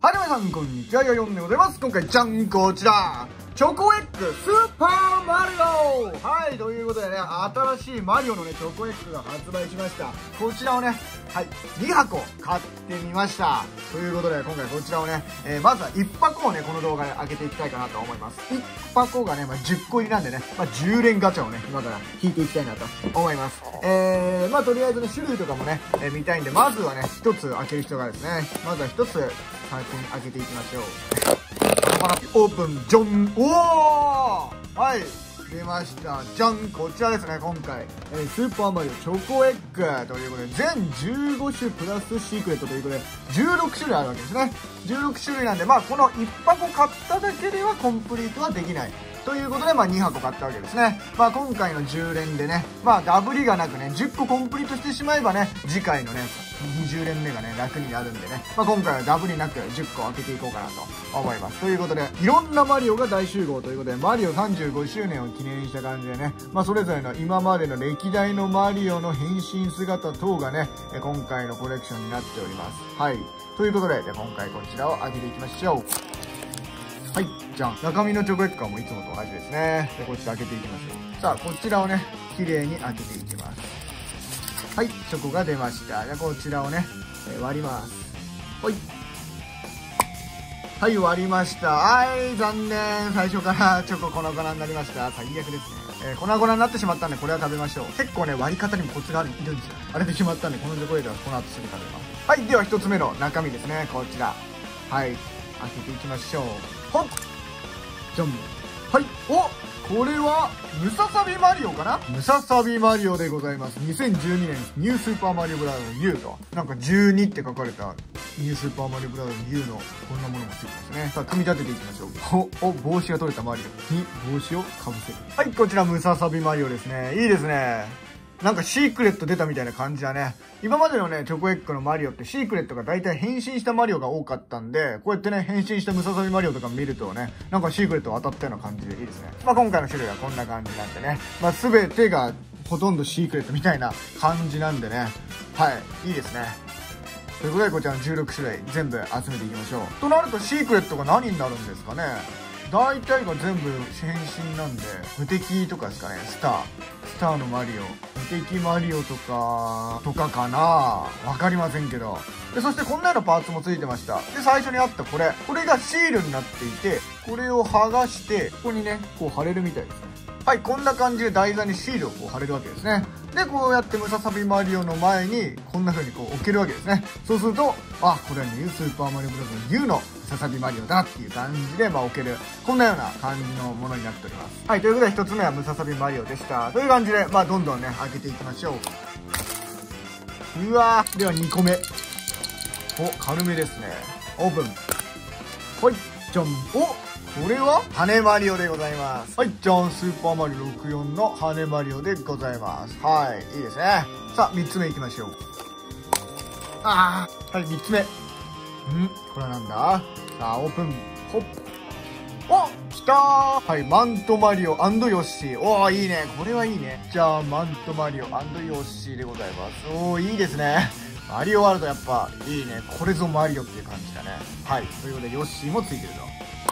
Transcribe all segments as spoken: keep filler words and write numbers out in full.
はい、皆さん、こんにちは。よよんでございます。今回、じゃん、こちら。チョコエッグスーパーマリオ。はい、ということでね、新しいマリオのね、チョコエッグが発売しました。こちらをね、はい、にはこ買ってみました。ということで、今回こちらをね、えー、まずはいっぱこをね、この動画で開けていきたいかなと思います。いっぱこがね、まあ、じゅっこ入りなんでね、まあ、じゅうれんガチャをね、今から引いていきたいなと思います。えー、まあ、とりあえずね、種類とかもね、えー、見たいんで、まずはね、ひとつ開ける人がですね、まずはひとつ先に開けていきましょう。オープン、ジョン、おー、はい出ました。じゃん、こちらですね。今回、えー、スーパーマリオチョコエッグということで、全じゅうごしゅプラスシークレットということでじゅうろくしゅるいあるわけですね。じゅうろくしゅるいなんで、まあこのいっぱこ買っただけではコンプリートはできないということで、まあにはこ買ったわけですね。まあ今回のじゅうれんでね、まあダブりがなくね、じゅっこコンプリートしてしまえばね、次回のね、にじゅうれんめがね、楽になるんでね、まあ今回はダブりなくじゅっこ開けていこうかなと思います。ということで、いろんなマリオが大集合ということで、マリオさんじゅうごしゅうねんを記念した感じでね、まあそれぞれの今までの歴代のマリオの変身姿等がね、今回のコレクションになっております。はい。ということで、じゃあ今回こちらを開けていきましょう。はい、じゃん。中身のチョコエッグはもういつもと同じですね。で、こっち開けていきましょう。さあ、こちらをね、綺麗に開けていきます。はい、チョコが出ました。じゃあ、こちらをね、えー、割ります。ほい。はい、割りました。はい、残念。最初からチョコ粉々になりました。最悪ですね。えー、粉々になってしまったんで、これは食べましょう。結構ね、割り方にもコツがある、いるんですよ。割れてしまったんで、このチョコレートはこの後すぐ食べます。はい、では一つ目の中身ですね。こちら。はい、開けていきましょう。ほっじゃん。はい。おこれは、ムササビマリオかなムササビマリオでございます。にせんじゅうにねん、ニュースーパーマリオブラザーズ ユー と、なんかじゅうにって書かれた、ニュースーパーマリオブラザーズ ユー の、こんなものもついてますね。さあ、組み立てていきましょう。お、お、帽子が取れたマリオに帽子をかぶせる。はい、こちらムササビマリオですね。いいですね。なんかシークレット出たみたいな感じだね。今までのね、チョコエッグのマリオってシークレットが大体変身したマリオが多かったんで、こうやってね、変身したムササビマリオとか見るとね、なんかシークレット当たったような感じでいいですね。まあ今回の種類はこんな感じなんでね、まあ全てがほとんどシークレットみたいな感じなんでね、はい、いいですね。ということでこちらのじゅうろくしゅるい全部集めていきましょう。となるとシークレットが何になるんですかね。大体が全部変身なんで、無敵とかですかね、スター。スターのマリオ。無敵マリオとか、とかかなわかりませんけど。で、そしてこんなようなパーツもついてました。で、最初にあったこれ。これがシールになっていて、これを剥がして、ここにね、こう貼れるみたいですね。はい、こんな感じで台座にシールをこう貼れるわけですね。で、こうやってムササビマリオの前に、こんな風にこう置けるわけですね。そうすると、あ、これはニュースーパーマリオブラザーズ ユー のムササビマリオだっていう感じで、まあ置ける。こんなような感じのものになっております。はい、ということで一つ目はムササビマリオでした。という感じで、まあどんどんね、開けていきましょう。うわー、ではにこめ。お、軽めですね。オープン。ほい、じゃん。おこれは羽マリオでございます。はい、じゃん、スーパーマリオろくじゅうよんの羽マリオでございます。はい、いいですね。さあ、みっつめいきましょう。あー、はい、みっつめ。んこれはなんださあ、オープン。ほっ。お来たーはい、マントマリオ&ヨッシー。おー、いいね。これはいいね。じゃあ、マントマリオ&ヨッシーでございます。おー、いいですね。マリオワールドやっぱ、いいね。これぞマリオっていう感じだね。はい、ということで、ヨッシーもついてると。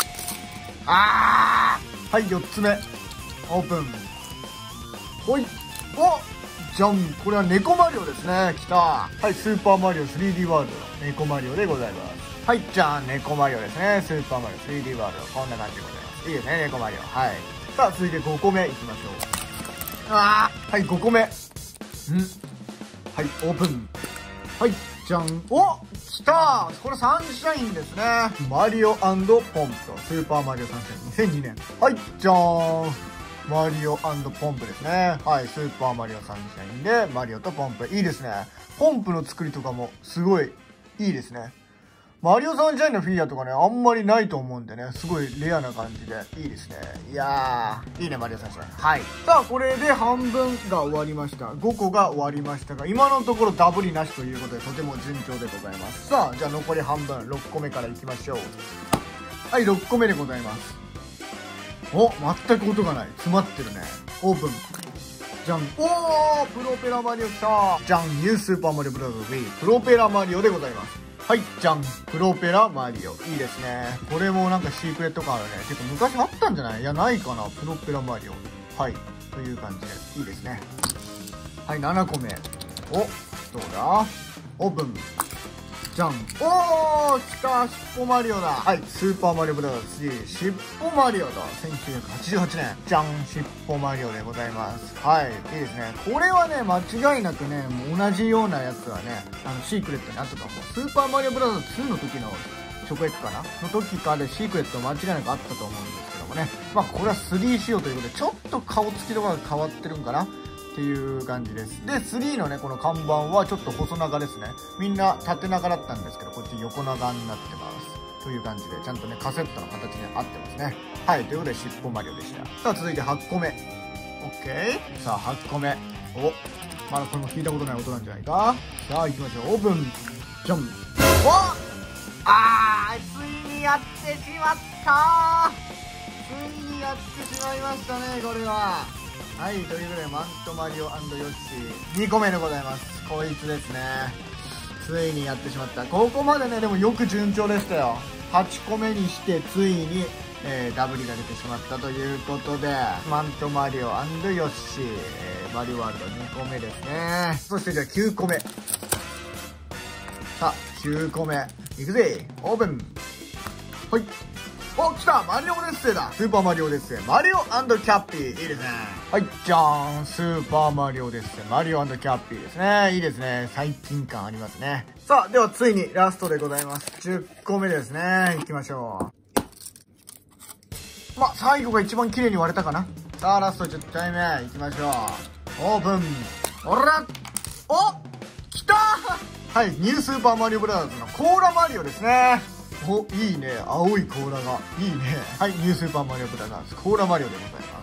あーはい、よっつめ。オープン。ほい。おじゃん。これは猫マリオですね。来た。はい、スーパーマリオ スリーディー ワールドの猫マリオでございます。はい、じゃあ、猫マリオですね。スーパーマリオ スリーディー ワールド。こんな感じでございます。いいですね、猫マリオ。はい。さあ、続いてごこめいきましょう。あーはい、ごこめ。んはい、オープン。はい、じゃん。お来たーこれサンシャインですね。マリオ&ポンプとスーパーマリオサンシャインにせんにねん。はい、じゃーん。マリオ&ポンプですね。はい、スーパーマリオサンシャインでマリオとポンプ。いいですね。ポンプの作りとかもすごいいいですね。マリオサンシャインのフィギュアとかね、あんまりないと思うんでね、すごいレアな感じでいいですね。いやー、いいね、マリオサンシャイン。はい。さあ、これで半分が終わりました。ごこが終わりましたが、今のところダブりなしということで、とても順調でございます。さあ、じゃあ残り半分、ろっこめからいきましょう。はい、ろっこめでございます。お、全く音がない。詰まってるね。オープン。じゃん。おープロペラマリオ来たーじゃんニュースーパーマリオブラザーズ Wii プロペラマリオでございます。 はい、じゃん。プロペラマリオ。いいですね。これもなんかシークレット感あるね。結構昔あったんじゃない？いや、ないかな。プロペラマリオ。はい。という感じで。いいですね。はい、ななこめ。お、どうだ？オープン。じゃん。おー、来た。しっぽマリオだ。はい、スーパーマリオブラザーズスリー、しっぽマリオだ。せんきゅうひゃくはちじゅうはちねん。じゃん。しっぽマリオでございます。はい、いいですね。これはね、間違いなくね、もう同じようなやつはね、あの、シークレットにあったと思う。スーパーマリオブラザーズツーの時のチョコエッグかなの時からでシークレット間違いなくあったと思うんですけどもね。まあ、これはスリー仕様ということで、ちょっと顔つきとかが変わってるんかなっていう感じです。で、スリーのね、この看板はちょっと細長ですね。みんな縦長だったんですけど、こっち横長になってます。という感じで、ちゃんとね、カセットの形に合ってますね。はい、ということで、しっぽマリオでした。さあ、続いてはちこめ。オッケー。さあ、はちこめ。お、まだこれも聞いたことない音なんじゃないか。さあ、行きましょう。オープン。じゃん。おあー、ついにやってしまったー。ついにやってしまいましたね、これは。はい、ということで、マントマリオ&ヨッシーにこめでございます。こいつですね。ついにやってしまった。ここまでね、でもよく順調でしたよ。はちこめにして、ついに、えー、ダブリが出てしまったということで、マントマリオ&ヨッシー、えー、マリオワールドにこめですね。そしてじゃあきゅうこめ。さあ、きゅうこめ。いくぜ。オープン。はい。お、来たマリオオデッセイだ。スーパーマリオオデッセイ。マリオ&キャッピー。いいですね。はい、じゃーん。スーパーマリオオデッセイ。マリオ&キャッピーですね。いいですね。最近感ありますね。さあ、ではついにラストでございます。じゅっこめですね。行きましょう。ま、最後が一番綺麗に割れたかな。さあ、ラストじゅっかいめ。行きましょう。オープン。おらお来たーはい、ニュースーパーマリオブラザーズのコーラマリオですね。お、いいね。青い甲羅が。いいね。はい、ニュースーパーマリオブラザーズ。コーラマリオでございます。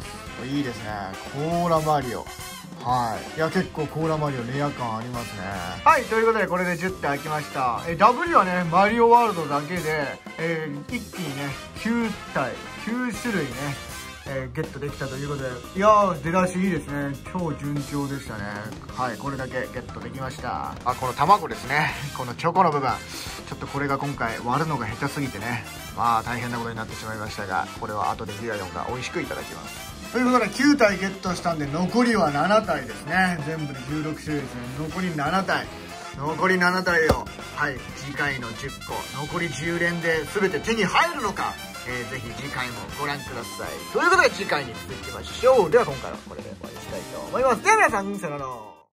いいですね。コーラマリオ。はい。いや、結構コーラマリオレア感ありますね。はい、ということでこれでじゅって開きました。え、ダブリはね、マリオワールドだけで、えー、一気にね、きゅうたい、きゅうしゅるいね、えー、ゲットできたということで、いやー、出だしいいですね。超順調でしたね。はい、これだけゲットできました。あ、この卵ですね。このチョコの部分。ちょっとこれが今回割るのが下手すぎてね、まあ大変なことになってしまいましたが、これは後でギガヨンが美味しくいただきます。ということできゅうたいゲットしたんで、残りはななたいですね。全部でじゅうろくしゅるいですね。残りななたい。残りななたいを、はい、次回のじゅっこ、残りじゅうれんで全て手に入るのか、えー、ぜひ次回もご覧ください。ということで次回に続きましょう。では今回はこれで終わりにしたいと思います。では皆さん、さよなら。